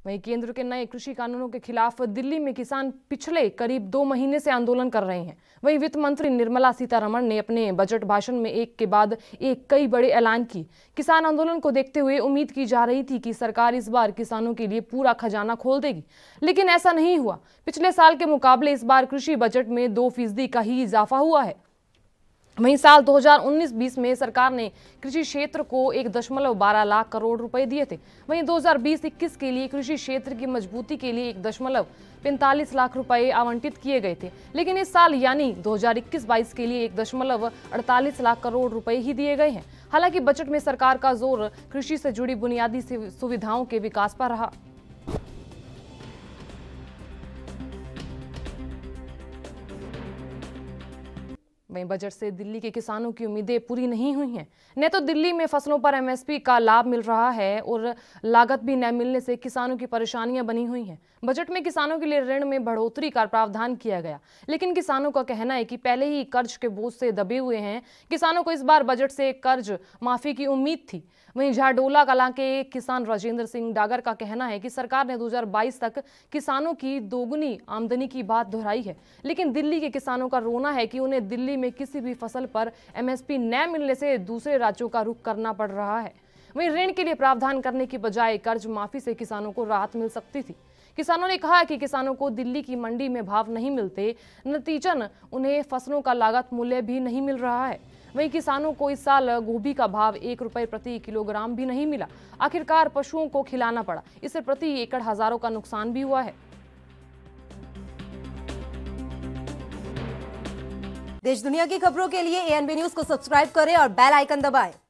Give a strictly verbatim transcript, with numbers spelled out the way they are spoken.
वहीं केंद्र के नए कृषि कानूनों के खिलाफ दिल्ली में किसान पिछले करीब दो महीने से आंदोलन कर रहे हैं। वहीं वित्त मंत्री निर्मला सीतारमण ने अपने बजट भाषण में एक के बाद एक कई बड़े ऐलान किए। किसान आंदोलन को देखते हुए उम्मीद की जा रही थी कि सरकार इस बार किसानों के लिए पूरा खजाना खोल देगी, लेकिन ऐसा नहीं हुआ। पिछले साल के मुकाबले इस बार कृषि बजट में दो फीसदी का ही इजाफा हुआ है। वहीं साल दो हज़ार उन्नीस बीस में सरकार ने कृषि क्षेत्र को एक दशमलव बारह लाख करोड़ रुपए दिए थे। वहीं दो हज़ार बीस इक्कीस के लिए कृषि क्षेत्र की मजबूती के लिए एक दशमलव पैंतालीस लाख रुपए आवंटित किए गए थे, लेकिन इस साल यानी दो हज़ार इक्कीस बाईस के लिए एक दशमलव अड़तालीस लाख करोड़ रुपए ही दिए गए हैं। हालांकि बजट में सरकार का जोर कृषि से जुड़ी बुनियादी सुविधाओं के विकास पर रहा। वहीं बजट से दिल्ली के किसानों की उम्मीदें पूरी नहीं हुई हैं। न तो दिल्ली में फसलों पर एमएसपी का लाभ मिल रहा है और लागत भी न मिलने से किसानों की परेशानियां बनी हुई हैं। बजट में किसानों के लिए ऋण में बढ़ोतरी का प्रावधान किया गया, लेकिन किसानों का कहना है कि पहले ही कर्ज के बोझ से दबे हुए हैं। किसानों को इस बार बजट से कर्ज माफी की उम्मीद थी। वहीं झाडोला कलां के किसान राजेंद्र सिंह डागर का कहना है कि सरकार ने दो हज़ार बाईस तक किसानों की दोगुनी आमदनी की बात दोहराई है, लेकिन दिल्ली के किसानों का रोना है कि उन्हें दिल्ली में किसी भी फसल पर एमएसपी न मिलने से दूसरे राज्यों का रुख करना पड़ रहा है। वहीं ऋण के लिए प्रावधान करने की बजाय कर्ज माफी से किसानों को राहत मिल सकती थी। किसानों ने कहा कि किसानों को दिल्ली की मंडी में भाव नहीं मिलते, नतीजतन उन्हें फसलों का लागत मूल्य भी नहीं मिल रहा है। वहीं किसानों को इस साल गोभी का भाव एक रुपए प्रति किलोग्राम भी नहीं मिला। आखिरकार पशुओं को खिलाना पड़ा, इससे प्रति एकड़ हजारों का नुकसान भी हुआ है। देश दुनिया की खबरों के लिए एएनबी न्यूज को सब्सक्राइब करें और बेल आइकन दबाएं।